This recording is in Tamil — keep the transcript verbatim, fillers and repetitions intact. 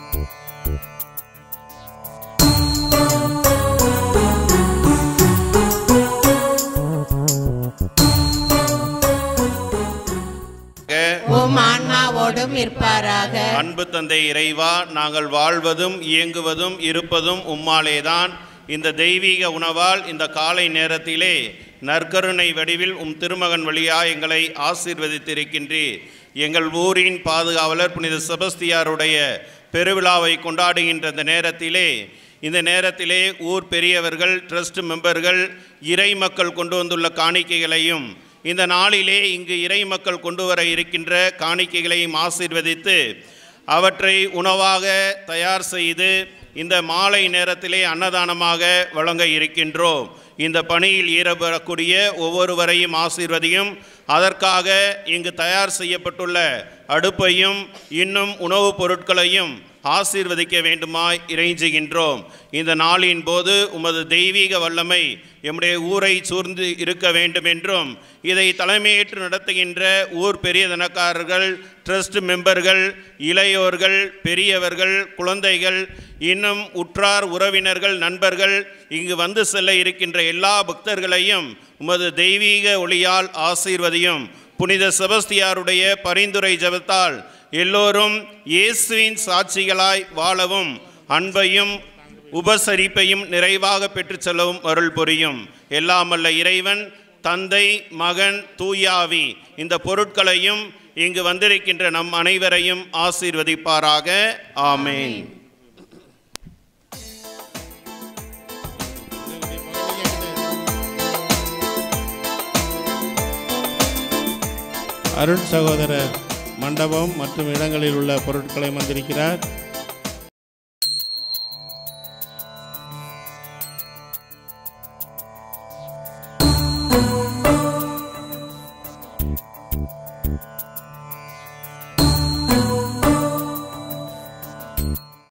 அன்பு தந்தை இறைவா, நாங்கள் வாழ்வதும் இயங்குவதும் இருப்பதும் உம்மாலேதான். இந்த தெய்வீக உணவால் இந்த காலை நேரத்திலே நற்கருணை வடிவில் உம் திருமகன் வழியா எங்களை ஆசீர்வதித்திருக்கின்றீர். எங்கள் ஊரின் பாதுகாவலர் புனித செபஸ்தியாருடைய பெருவிழாவை கொண்டாடுகின்ற இந்த நேரத்திலே இந்த நேரத்திலே ஊர் பெரியவர்கள், ட்ரஸ்ட் மெம்பர்கள், இறை மக்கள் கொண்டு வந்துள்ள காணிக்கைகளையும் இந்த நாளிலே இங்கு இறை மக்கள் கொண்டு வர இருக்கின்ற காணிக்கைகளையும் ஆசீர்வதித்து அவற்றை உணவாக தயார் செய்து இந்த மாலை நேரத்திலே அன்னதானமாக வழங்க இருக்கின்றோம். இந்த பணியில் ஈடுபடக்கூடிய ஒவ்வொருவரையும் ஆசீர்வதியும். அதற்காக இங்கு தயார் செய்யப்பட்டுள்ள அடுப்பையும் இன்னும் உணவுப் பொருட்களையும் ஆசீர்வதிக்க வேண்டுமாய் இறைஞ்சுகின்றோம். இந்த நாளின் போது உமது தெய்வீக வல்லமை எம்முடைய ஊரை சூழ்ந்து இருக்க வேண்டும் என்றும் இதை தலைமையேற்று நடத்துகின்ற ஊர் பெரிய தனக்காரர்கள், ட்ரஸ்ட் மெம்பர்கள், இளையோர்கள், பெரியவர்கள், குழந்தைகள், இன்னும் உற்றார் உறவினர்கள், நண்பர்கள், இங்கு வந்து செல்ல இருக்கின்ற எல்லா பக்தர்களையும் உமது தெய்வீக ஒளியால் ஆசீர்வதியும். புனித செபஸ்தியாருடைய பரிந்துரை ஜெபத்தால் எல்லோரும் இயேசுவின் சாட்சிகளாய் வாழவும் அன்பையும் உபசரிப்பையும் நிறைவாக பெற்று செல்லவும் அருள் புரியும். எல்லாம் வல்ல இறைவன் தந்தை, மகன், தூயாவி இந்த பொருட்களையும் இங்கு வந்திருக்கின்ற நம் அனைவரையும் ஆசீர்வதிப்பாராக. ஆமேன். அருள் சகோதரர் மண்டபம் மற்றும் இடங்களில் உள்ள பொருட்களை வந்திருக்கிறார்.